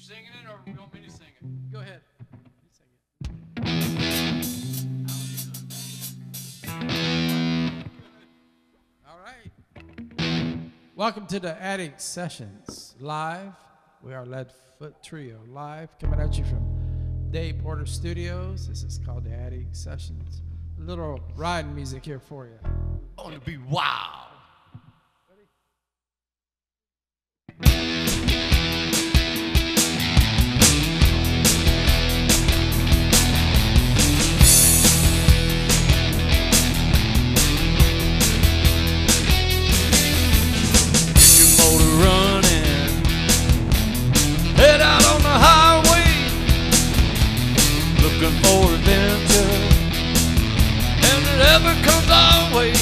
singing it or you want me to sing it? Go ahead. You sing it. All right. Welcome to the Attic Sessions live. We are Leadfoot Trio live, coming at you from Dave Porter Studios. This is called the Attic Sessions. A little riding music here for you. On to be wild. Head out on the highway, looking for adventure, and it ever comes our way.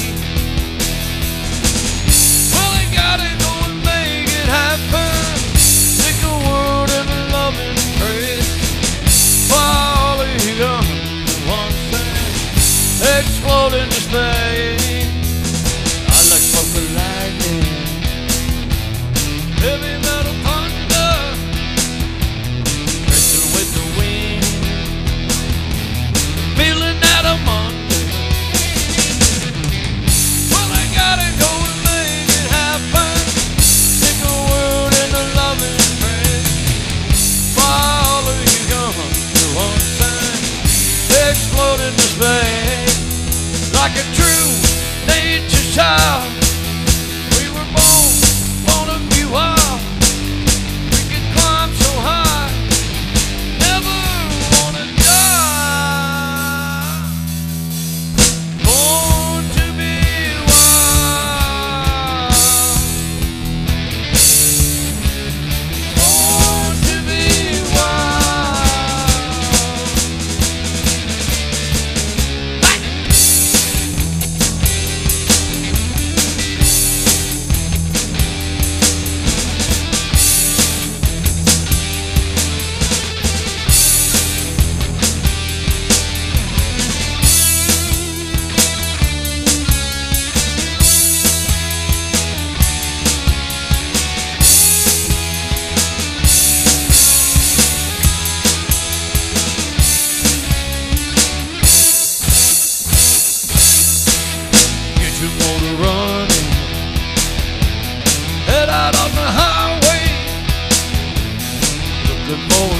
Well, they gotta go and make it happen. Stick a word and a loving praise. While you young, one thing, explode in dismay. I like smoke of lightning, heavy metal thunder, racing with the wind, feeling that I'm under. Well, I gotta go and make it happen. Take a word and a loving prayer. Follow you come to one thing, explode in space. Like a true nature child, we were born to be wild. We could climb so high, never wanna die. Born to be wild. Born to be wild. Get your motor running, head out on the highway, looking for